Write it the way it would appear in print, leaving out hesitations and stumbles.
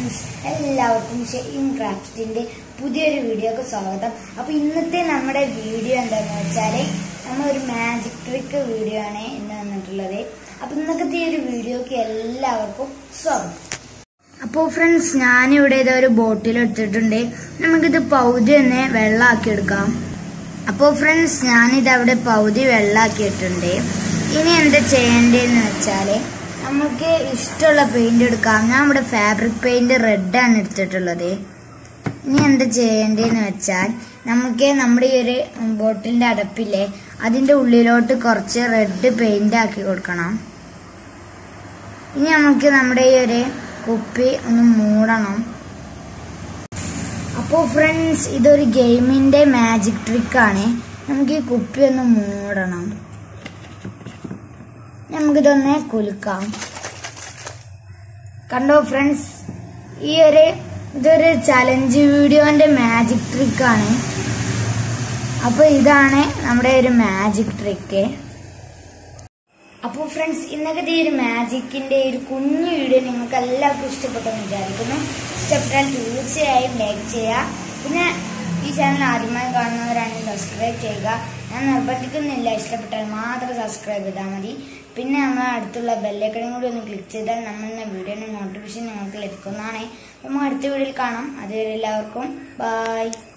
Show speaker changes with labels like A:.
A: Friends, എല്ലാവർക്കും shame ക്രാഫ്റ്റിന്റെ പുതിയൊരു വീഡിയോക്ക് സ്വാഗതം. അപ്പൊ ഇന്നത്തെ നമ്മുടെ വീഡിയോ എന്താന്ന് വെച്ചാല് നമ്മളൊരു മാജിക് ട്രിക്ക് വീഡിയോ ആണ് ഇന്ന് വന്നിട്ടുള്ളത്. അപ്പൊ ഇന്നത്തെ ഒരു വീഡിയോക്ക് എല്ലാവർക്കും സ്വാഗതം. അപ്പോ ഫ്രണ്ട്സ്, ഞാനിവിടെ ഇതൊരു ബോട്ടിൽ എടുത്തിട്ടുണ്ട്. നമുക്കിത് പൗതി തന്നെ വെള്ളമാക്കി എടുക്കാം. അപ്പോ ഫ്രണ്ട്സ്, ഞാനിത് അവിടെ പൗതി വെള്ളമാക്കിയിട്ടുണ്ട്. ഇനി എന്താ ചെയ്യേണ്ടതെന്ന് വെച്ചാല് നമുക്ക് ഇഷ്ടമുള്ള പെയിന്റ് എടുക്കാം. ഞാൻ ഇവിടെ ഫാബ്രിക് പെയിന്റ് റെഡ് ആണ് എടുത്തിട്ടുള്ളത്. ഇനി എന്താ ചെയ്യേണ്ടതെന്ന് വെച്ചാൽ നമുക്ക് നമ്മുടെ ഈ ഒരു ബോട്ടിലിന്റെ അടപ്പില്ലേ, അതിന്റെ ഉള്ളിലോട്ട് കുറച്ച് റെഡ് പെയിന്റ് ആക്കി കൊടുക്കണം. ഇനി നമുക്ക് നമ്മുടെ ഈ ഒരു കുപ്പി ഒന്ന് മൂടണം. അപ്പോ ഫ്രണ്ട്സ്, ഇതൊരു ഗെയിമിന്റെ മാജിക് ട്രിക്കാണ്. നമുക്ക് ഈ കുപ്പി ഒന്ന് മൂടണം. നമുക്കിതൊന്ന് കുലുക്കാം. കണ്ടോ ഫ്രണ്ട്സ്, ഇതൊരു ചലഞ്ച് വീഡിയോന്റെ മാജിക് ട്രിക്കാണ്. അപ്പൊ ഇതാണ് നമ്മുടെ ഒരു മാജിക് ട്രിക്ക്. അപ്പൊ ഫ്രണ്ട്സ്, ഇന്നത്തെ ഈ ഒരു മാജിക്കിന്റെ ഒരു കുഞ്ഞു വീഡിയോ നിങ്ങൾക്ക് എല്ലാവർക്കും ഇഷ്ടപ്പെട്ടെന്ന് വിചാരിക്കുന്നു. ഇഷ്ടപ്പെട്ടാൽ തീർച്ചയായും ലൈക്ക് ചെയ്യുക. പിന്നെ ഈ ചാനൽ ആദ്യമായി കാണുന്നവരാണെങ്കിൽ സബ്സ്ക്രൈബ് ചെയ്യുക. ഞാൻ നിർബന്ധിക്കുന്നില്ല, ഇഷ്ടപ്പെട്ടാൽ മാത്രം സബ്സ്ക്രൈബ് ചെയ്താൽ മതി. പിന്നെ നമ്മൾ അടുത്തുള്ള ബെല്ലൈക്കണും കൂടി ഒന്ന് ക്ലിക്ക് ചെയ്താൽ നമ്മളുടെ വീഡിയോയുടെ നോട്ടിഫിക്കേഷൻ നിങ്ങൾക്ക് ലഭിക്കുന്നതാണ്. നമ്മൾ അടുത്ത വീഡിയോയിൽ കാണാം. അതുവരെ എല്ലാവർക്കും ബൈ.